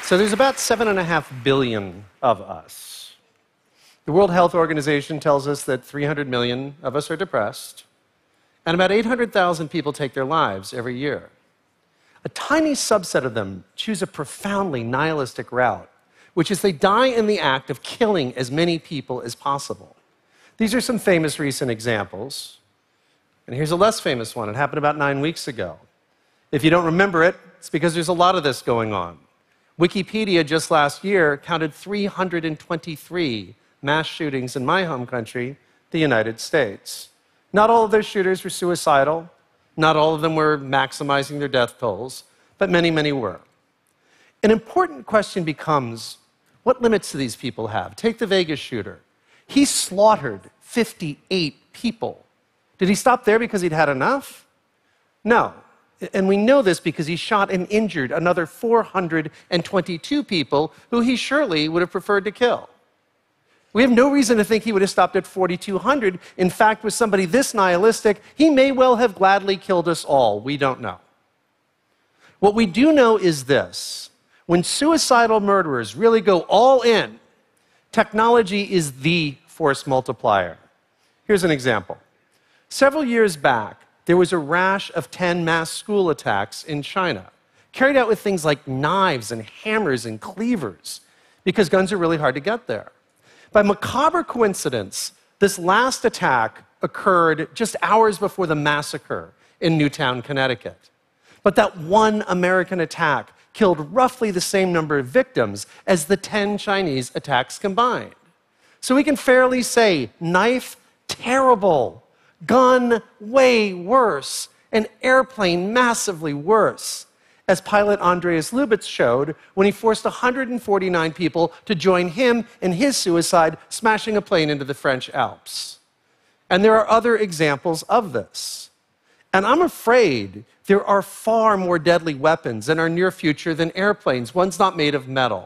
So there's about 7.5 billion of us. The World Health Organization tells us that 300 million of us are depressed, and about 800,000 people take their lives every year. A tiny subset of them choose a profoundly nihilistic route, which is they die in the act of killing as many people as possible. These are some famous recent examples. And here's a less famous one. It happened about 9 weeks ago. If you don't remember it, it's because there's a lot of this going on. Wikipedia just last year counted 323 mass shootings in my home country, the United States. Not all of those shooters were suicidal. Not all of them were maximizing their death tolls, but many, many were. An important question becomes, what limits do these people have? Take the Vegas shooter. He slaughtered 58 people. Did he stop there because he'd had enough? No. And we know this because he shot and injured another 422 people who he surely would have preferred to kill. We have no reason to think he would have stopped at 4,200. In fact, with somebody this nihilistic, he may well have gladly killed us all. We don't know. What we do know is this. When suicidal murderers really go all in, technology is the force multiplier. Here's an example. Several years back, there was a rash of 10 mass school attacks in China, carried out with things like knives and hammers and cleavers, because guns are really hard to get there. By macabre coincidence, this last attack occurred just hours before the massacre in Newtown, Connecticut. But that one American attack killed roughly the same number of victims as the 10 Chinese attacks combined. So we can fairly say, knife, terrible. Gun, way worse. An airplane, massively worse. As pilot Andreas Lubitz showed when he forced 149 people to join him in his suicide, smashing a plane into the French Alps. And there are other examples of this. And I'm afraid there are far more deadly weapons in our near future than airplanes, ones not made of metal.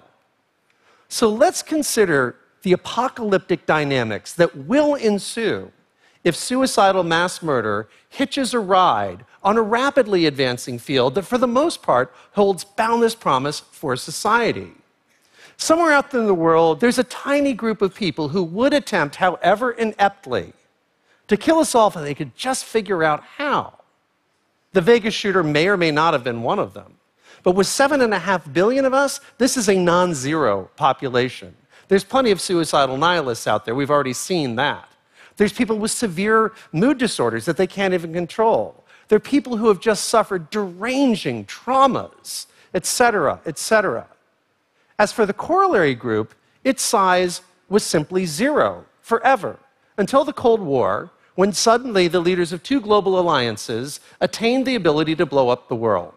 So let's consider the apocalyptic dynamics that will ensue if suicidal mass murder hitches a ride on a rapidly advancing field that, for the most part, holds boundless promise for society. Somewhere out there in the world, there's a tiny group of people who would attempt, however ineptly, to kill us all if they could just figure out how. The Vegas shooter may or may not have been one of them. But with 7.5 billion of us, this is a non-zero population. There's plenty of suicidal nihilists out there. We've already seen that. There's people with severe mood disorders that they can't even control. There are people who have just suffered deranging traumas, etc., etc. As for the corollary group, its size was simply zero, forever, until the Cold War, when suddenly the leaders of two global alliances attained the ability to blow up the world.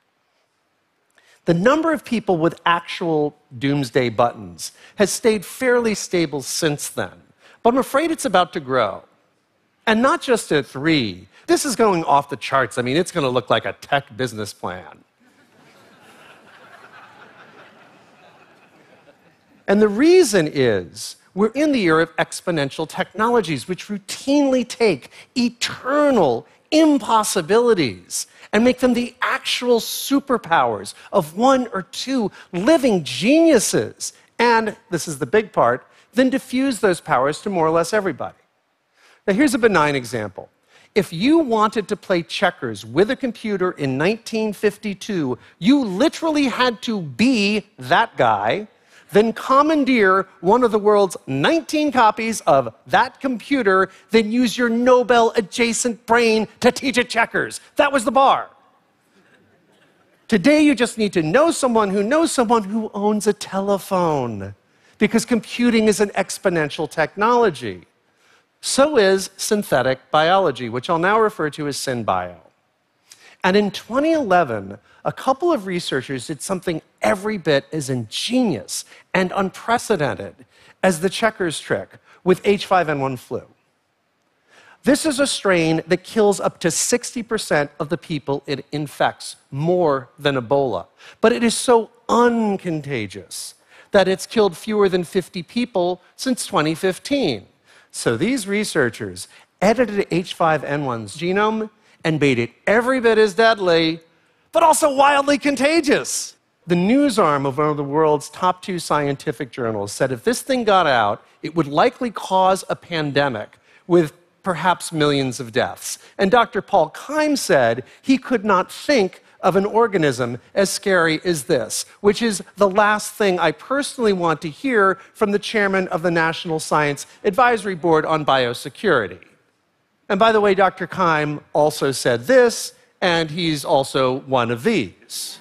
The number of people with actual doomsday buttons has stayed fairly stable since then. But I'm afraid it's about to grow. And not just at 3. This is going off the charts. I mean, it's going to look like a tech business plan. And the reason is we're in the era of exponential technologies, which routinely take eternal impossibilities and make them the actual superpowers of one or two living geniuses. And, this is the big part, then diffuse those powers to more or less everybody. Now, here's a benign example. If you wanted to play checkers with a computer in 1952, you literally had to be that guy, then commandeer one of the world's 19 copies of that computer, then use your Nobel-adjacent brain to teach it checkers. That was the bar. Today, you just need to know someone who owns a telephone, because computing is an exponential technology. So is synthetic biology, which I'll now refer to as synbio. And in 2011, a couple of researchers did something every bit as ingenious and unprecedented as the checkers trick with H5N1 flu. This is a strain that kills up to 60% of the people it infects, more than Ebola. But it is so uncontagious that it's killed fewer than 50 people since 2015. So these researchers edited H5N1's genome and made it every bit as deadly, but also wildly contagious. the news arm of one of the world's top 2 scientific journals said if this thing got out, it would likely cause a pandemic with perhaps millions of deaths. And Dr. Paul Keim said he could not think of an organism as scary as this, which is the last thing I personally want to hear from the chairman of the National Science Advisory Board on Biosecurity. And by the way, Dr. Keim also said this, and he's also one of these.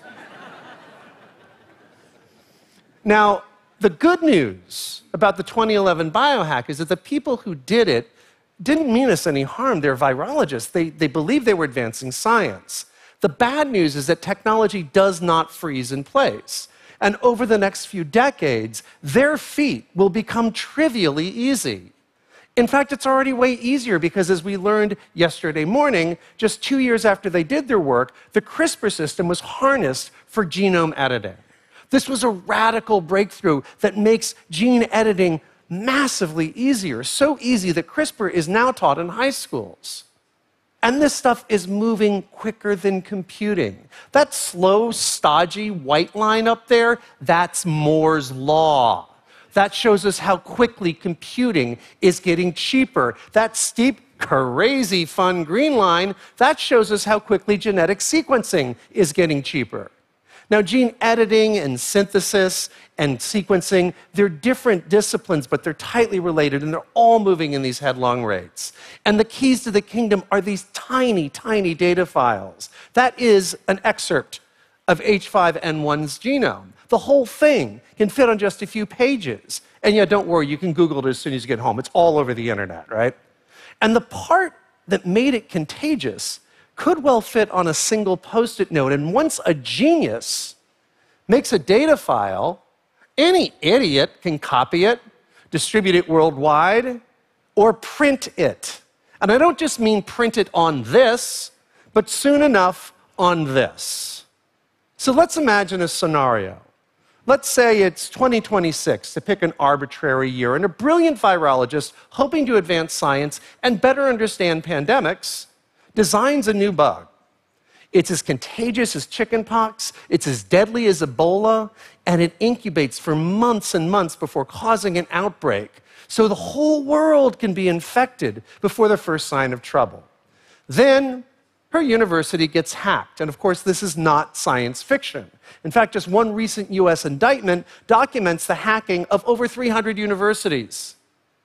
Now, the good news about the 2011 biohack is that the people who did it didn't mean us any harm. They're virologists. They believed they were advancing science. The bad news is that technology does not freeze in place. And over the next few decades, their feat will become trivially easy. In fact, it's already way easier because, as we learned yesterday morning, just 2 years after they did their work, the CRISPR system was harnessed for genome editing. This was a radical breakthrough that makes gene editing massively easier, so easy that CRISPR is now taught in high schools. And this stuff is moving quicker than computing. That slow, stodgy white line up there, that's Moore's law. That shows us how quickly computing is getting cheaper. That steep, crazy fun green line, that shows us how quickly genetic sequencing is getting cheaper. Now, gene editing and synthesis and sequencing, they're different disciplines, but they're tightly related, and they're all moving in these headlong rates. And the keys to the kingdom are these tiny, tiny data files. That is an excerpt of H5N1's genome. The whole thing can fit on just a few pages. And yeah, don't worry, you can Google it as soon as you get home. It's all over the internet, right? And the part that made it contagious could well fit on a single Post-it note. And once a genius makes a data file, any idiot can copy it, distribute it worldwide, or print it. And I don't just mean print it on this, but soon enough on this. So let's imagine a scenario. Let's say it's 2026, to pick an arbitrary year, and a brilliant virologist hoping to advance science and better understand pandemics designs a new bug. It's as contagious as chickenpox, it's as deadly as Ebola, and it incubates for months and months before causing an outbreak, so the whole world can be infected before the first sign of trouble. Then, her university gets hacked, and of course, this is not science fiction. In fact, just one recent US indictment documents the hacking of over 300 universities.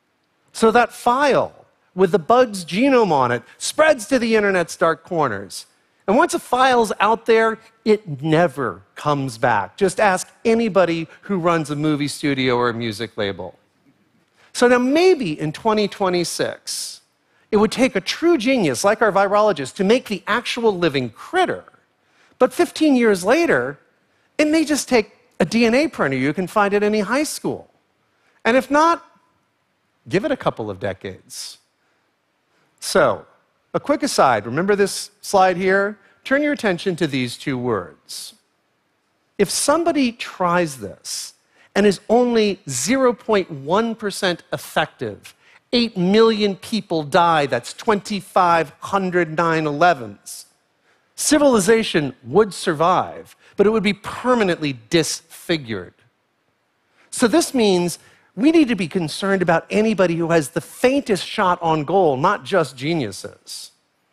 So that file with the bug's genome on it spreads to the internet's dark corners. And once a file's out there, it never comes back. Just ask anybody who runs a movie studio or a music label. So now maybe in 2026, it would take a true genius like our virologist to make the actual living critter. But 15 years later, it may just take a DNA printer you can find at any high school. And if not, give it a couple of decades. So, a quick aside, remember this slide here? Turn your attention to these 2 words. If somebody tries this and is only 0.1% effective, 8 million people die, that's 2,500 9/11s. Civilization would survive, but it would be permanently disfigured. So this means we need to be concerned about anybody who has the faintest shot on goal, not just geniuses.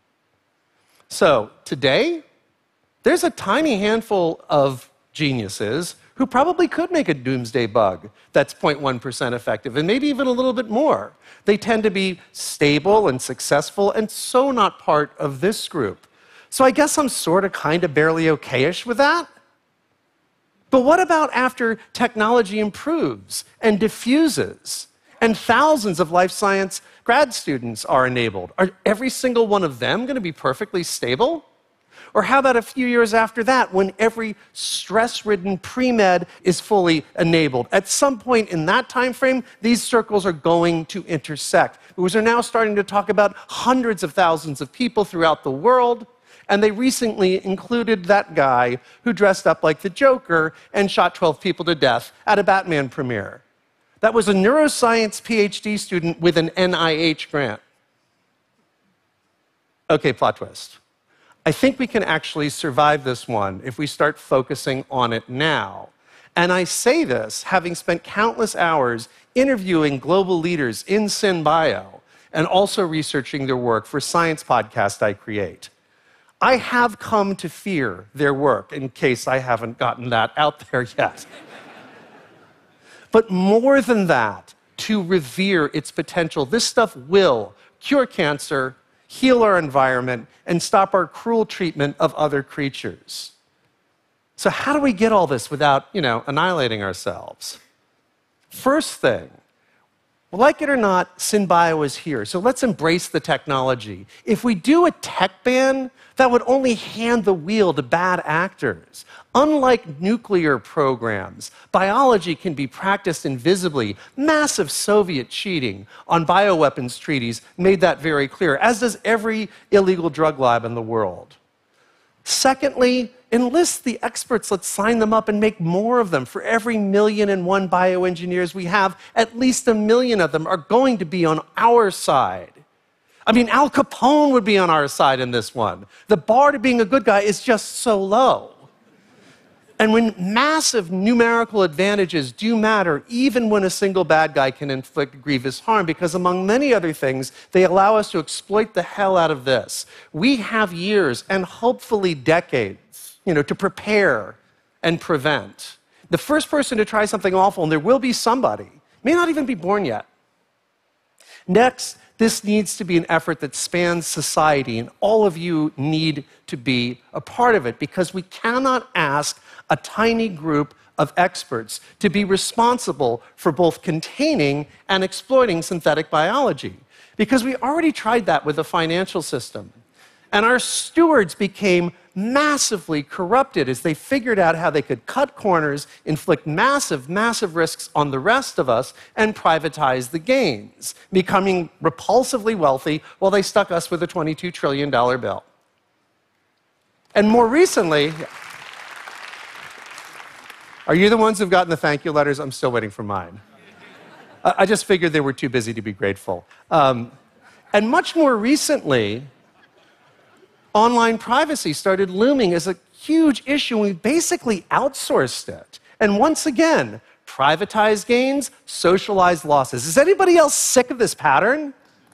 So today, there's a tiny handful of geniuses who probably could make a doomsday bug that's 0.1% effective, and maybe even a little bit more. They tend to be stable and successful, and so not part of this group. So I guess I'm sort of kind of barely okay-ish with that. But what about after technology improves and diffuses, and thousands of life science grad students are enabled? Are every single one of them going to be perfectly stable? Or how about a few years after that, when every stress-ridden pre-med is fully enabled? At some point in that time frame, these circles are going to intersect. Because we're now starting to talk about hundreds of thousands of people throughout the world, and they recently included that guy who dressed up like the Joker and shot 12 people to death at a Batman premiere. That was a neuroscience PhD student with an NIH grant. Okay, plot twist. I think we can actually survive this one if we start focusing on it now. And I say this having spent countless hours interviewing global leaders in SynBio and also researching their work for science podcast I create. I have come to fear their work, in case I haven't gotten that out there yet. But more than that, to revere its potential. This stuff will cure cancer, heal our environment, and stop our cruel treatment of other creatures. So how do we get all this without, annihilating ourselves? First thing, like it or not, SynBio is here, so let's embrace the technology. If we do a tech ban, that would only hand the wheel to bad actors. Unlike nuclear programs, biology can be practiced invisibly. Massive Soviet cheating on bioweapons treaties made that very clear, as does every illegal drug lab in the world. Secondly, enlist the experts. Let's sign them up and make more of them. For every 1,000,001 bioengineers we have, at least 1,000,000 of them are going to be on our side. I mean, Al Capone would be on our side in this one. The bar to being a good guy is just so low. And when massive numerical advantages do matter, even when a single bad guy can inflict grievous harm, because among many other things, they allow us to exploit the hell out of this. We have years and hopefully decades, to prepare and prevent. The first person to try something awful, and there will be somebody, may not even be born yet. Next, this needs to be an effort that spans society, and all of you need to be a part of it, because we cannot ask a tiny group of experts to be responsible for both containing and exploiting synthetic biology, because we already tried that with the financial system. And our stewards became massively corrupted as they figured out how they could cut corners, inflict massive, massive risks on the rest of us, and privatize the gains, becoming repulsively wealthy while they stuck us with a $22 trillion bill. And more recently, are you the ones who've gotten the thank you letters? I'm still waiting for mine. I just figured they were too busy to be grateful. And much more recently, online privacy started looming as a huge issue, and we basically outsourced it. And once again, privatized gains, socialized losses. Is anybody else sick of this pattern?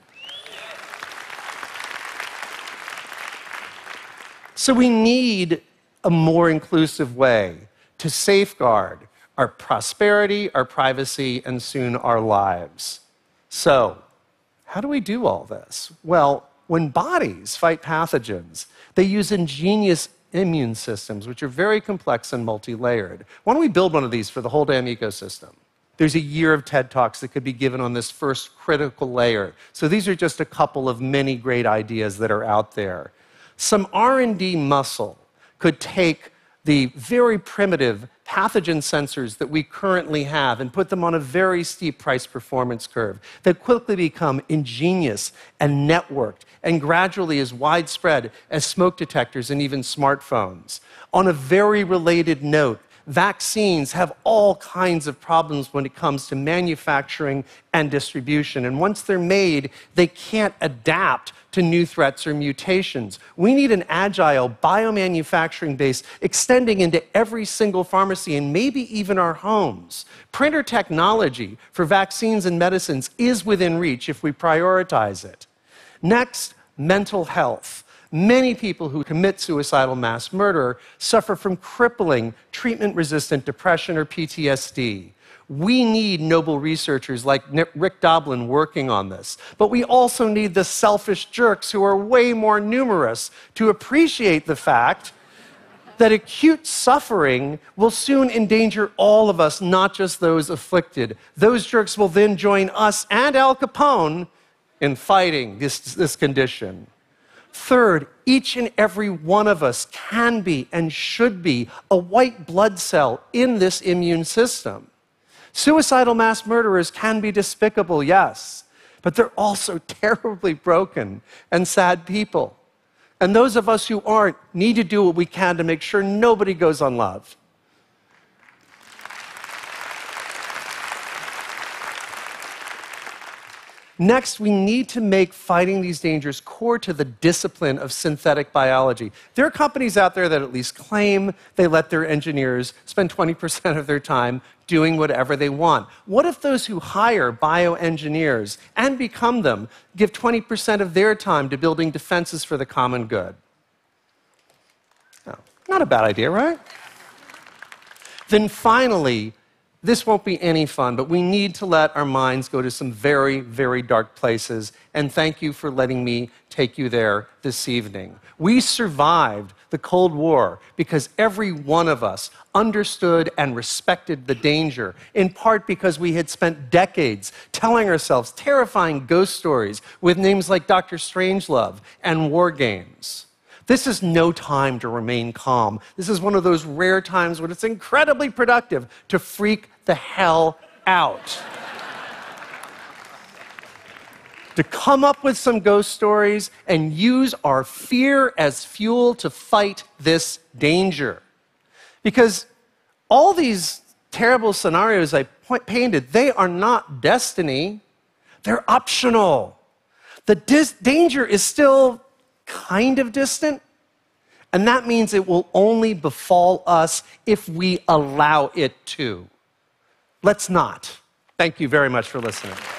So we need a more inclusive way to safeguard our prosperity, our privacy, and soon our lives. So, how do we do all this? Well, when bodies fight pathogens, they use ingenious immune systems, which are very complex and multi-layered. Why don't we build one of these for the whole damn ecosystem? There's a year of TED Talks that could be given on this first critical layer. So these are just a couple of many great ideas that are out there. Some R&D muscle could take the very primitive pathogen sensors that we currently have and put them on a very steep price-performance curve that quickly become ingenious and networked and gradually as widespread as smoke detectors and even smartphones. On a very related note, vaccines have all kinds of problems when it comes to manufacturing and distribution. And once they're made, they can't adapt to new threats or mutations. We need an agile biomanufacturing base extending into every single pharmacy and maybe even our homes. Printer technology for vaccines and medicines is within reach if we prioritize it. Next, mental health. Many people who commit suicidal mass murder suffer from crippling treatment-resistant depression or PTSD. We need noble researchers like Rick Doblin working on this, but we also need the selfish jerks who are way more numerous to appreciate the fact that acute suffering will soon endanger all of us, not just those afflicted. Those jerks will then join us and Al Capone in fighting this condition. Third, each and every one of us can be and should be a white blood cell in this immune system. Suicidal mass murderers can be despicable, yes, but they're also terribly broken and sad people. And those of us who aren't need to do what we can to make sure nobody goes unloved. Next, we need to make fighting these dangers core to the discipline of synthetic biology. There are companies out there that at least claim they let their engineers spend 20% of their time doing whatever they want. What if those who hire bioengineers and become them give 20% of their time to building defenses for the common good? Oh, not a bad idea, right? Then finally, this won't be any fun, but we need to let our minds go to some very, very dark places, and thank you for letting me take you there this evening. We survived the Cold War because every one of us understood and respected the danger, in part because we had spent decades telling ourselves terrifying ghost stories with names like Dr. Strangelove and War Games. This is no time to remain calm. This is one of those rare times when it's incredibly productive to freak the hell out. To come up with some ghost stories and use our fear as fuel to fight this danger. Because all these terrible scenarios I painted, they are not destiny. They're optional. The danger is still kind of distant, and that means it will only befall us if we allow it to. Let's not. Thank you very much for listening.